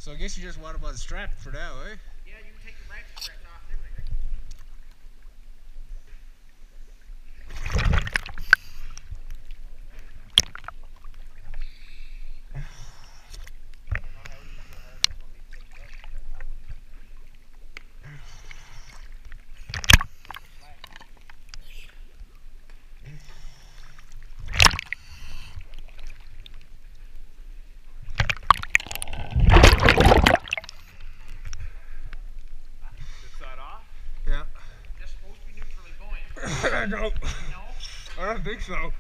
So I guess you just want them unstrapped for now, eh? Yeah, you can take the ratchet straps off and everything. Yeah. They're supposed to be neutrally buoyant. I don't. No? I don't think so.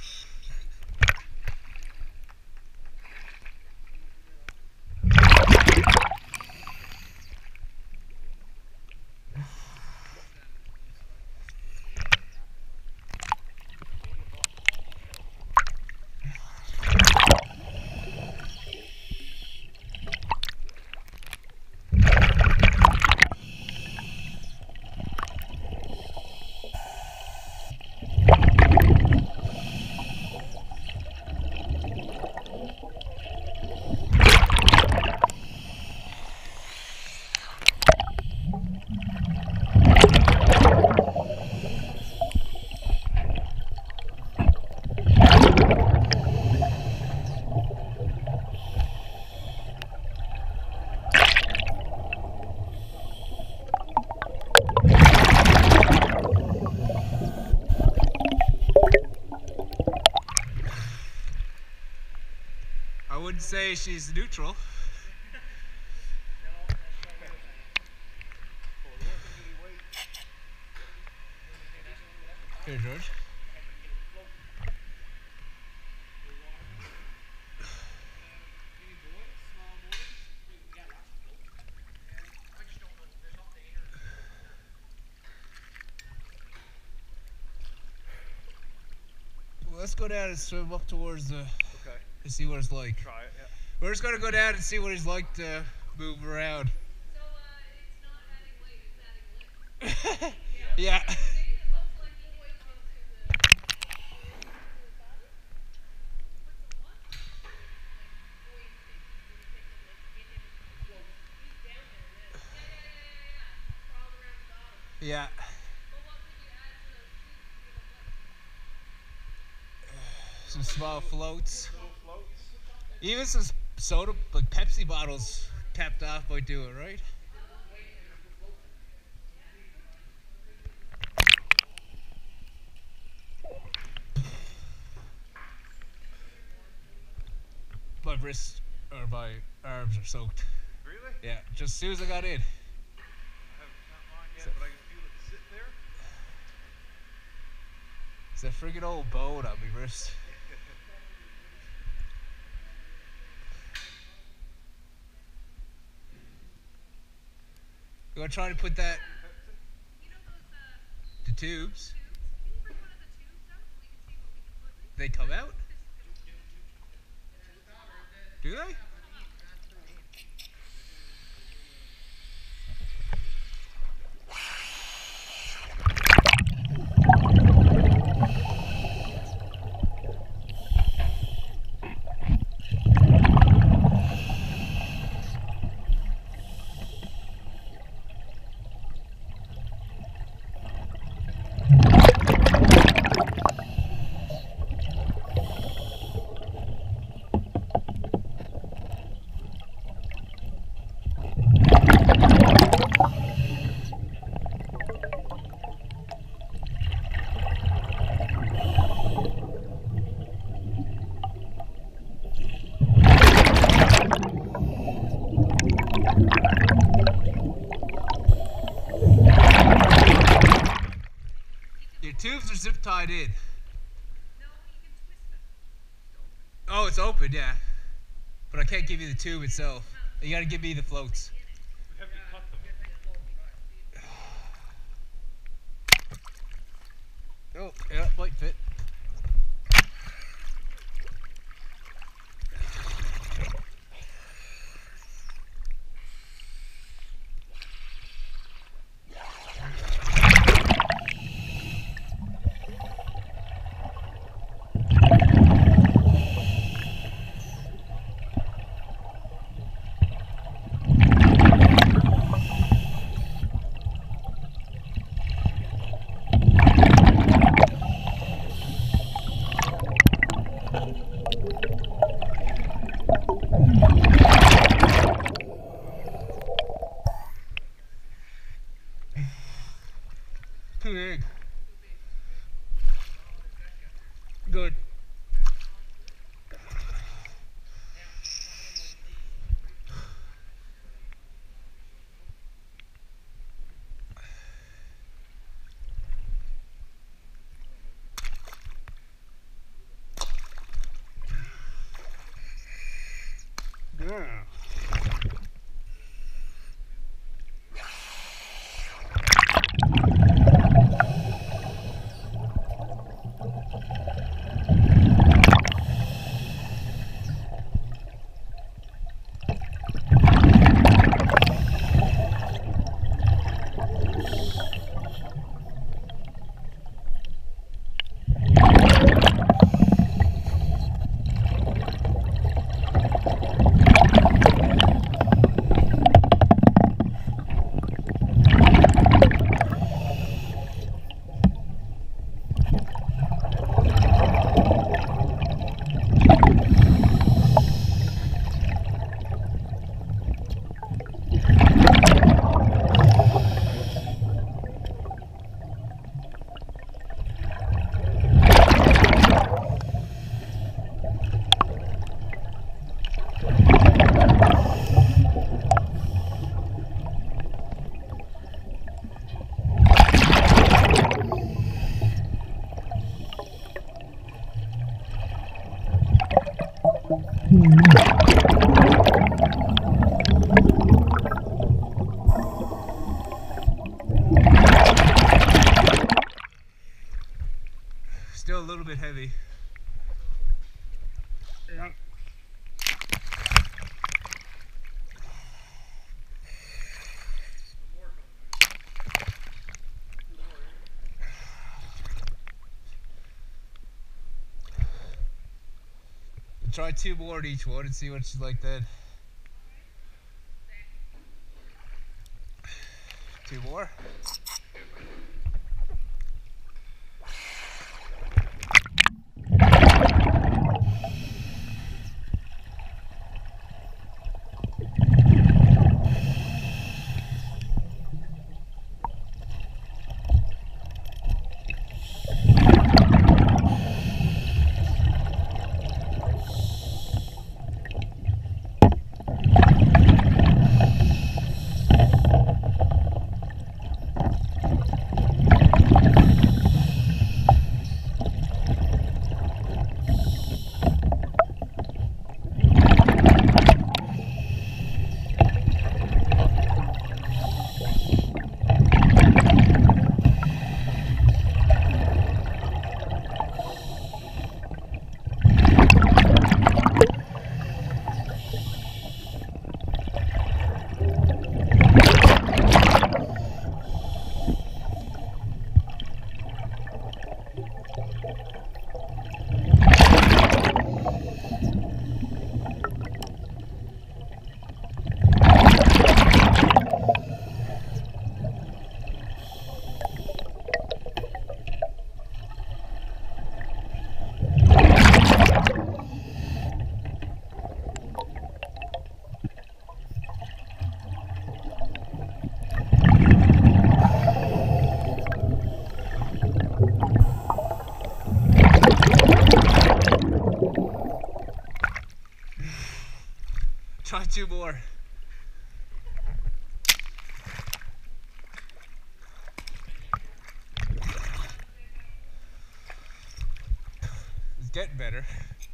I wouldn't say she's neutral. Here, George. Well, let's go down and swim up towards the. Okay. To see what it's like. Try it, yeah. We're just gonna go down and see what it's like to move around. So it's not adding weight, it's adding lift. Yeah. It looks like the weight goes to the body. What's the what? Like buoyancy. When you take the lift, get him float. He's down there now. Yeah. Crawl around the bottom. Yeah. But what could you add to those tubes to give them lift? Some small floats. Little floats. Even some soda, like Pepsi bottles, capped off might do it, right? My wrists or my arms are soaked. Really? Yeah, just as soon as I got in. I haven't not mine yet, but I can feel it sit there. It's a friggin' old bone on my wrist. You wanna try to put that, You know those the tubes, tubes? Can you bring one of the tubes out so we can see what we can put in? they come out? Do they? Your tubes are zip tied in. No, you can twist them. Oh, it's open, yeah. But I can't give you the tube itself. You gotta give me the floats. We have to cut them. Oh, yeah, might fit. Yeah. Still a little bit heavy. Yeah. Try 2 more at each one and see what she's like then. 2 more. Try 2 more. It's getting better.